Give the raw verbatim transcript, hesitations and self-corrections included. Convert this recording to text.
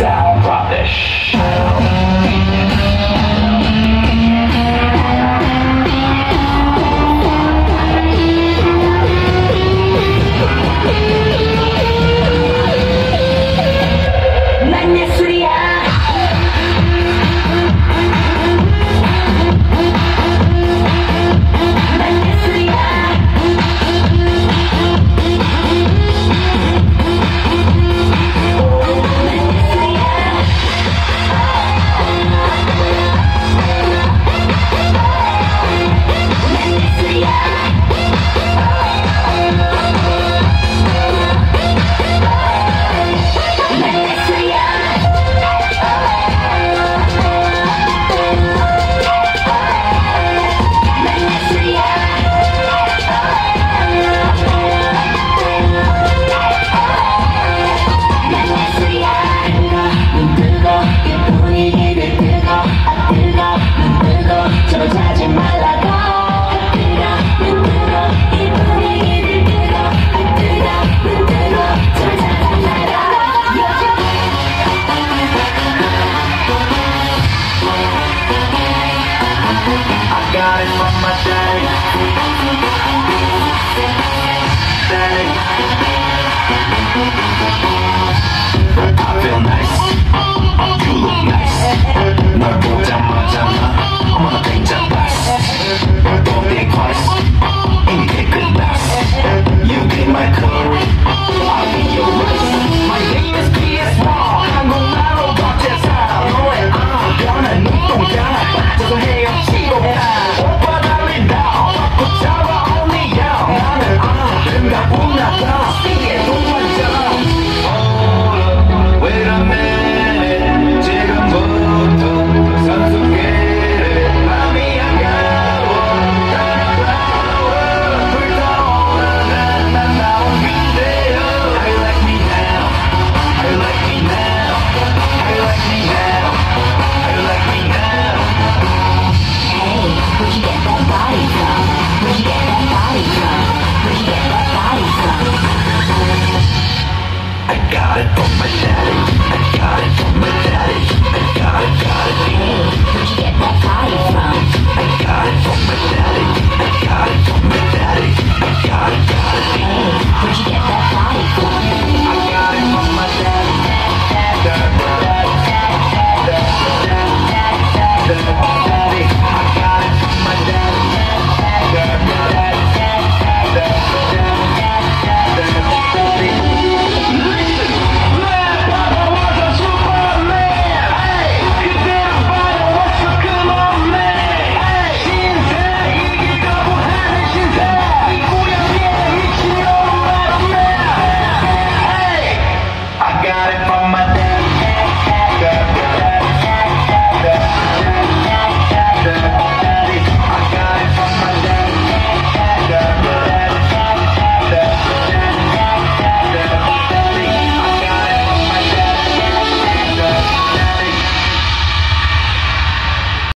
sound rubbish. 난 예술이야. Got it from my daddy. Daddy. I feel nice. You look nice. 널 보자마자 나 어머나 굉장히 blessed. Don't think twice. 이미 끝났어. You be my curry. I'll be your rice. My name is P S Raw. 한국말로 겉에서 너의 아 변한 눈동자나 빠져서 헤엄치고 가. I got it from my daddy. I got it from my daddy. I got it, got it. Hey, where'd you get that body from? I got it from my daddy. I got it from my daddy. I got it, got it. Hey, where'd you get that